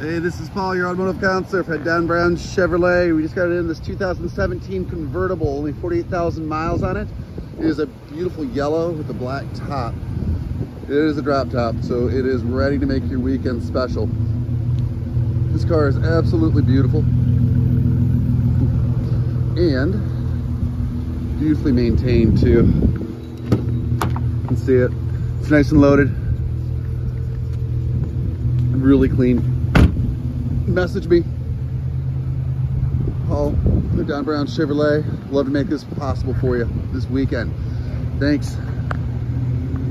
Hey, this is Paul, your automotive counselor for Dan Brown Chevrolet. We just got it in this 2017 convertible, only 48,000 miles on it. It is a beautiful yellow with a black top. It is a drop top, so it is ready to make your weekend special. This car is absolutely beautiful and beautifully maintained too. You can see it. It's nice and loaded. Really clean. Message me, Paul, Don Brown Chevrolet. Love to make this possible for you this weekend. Thanks.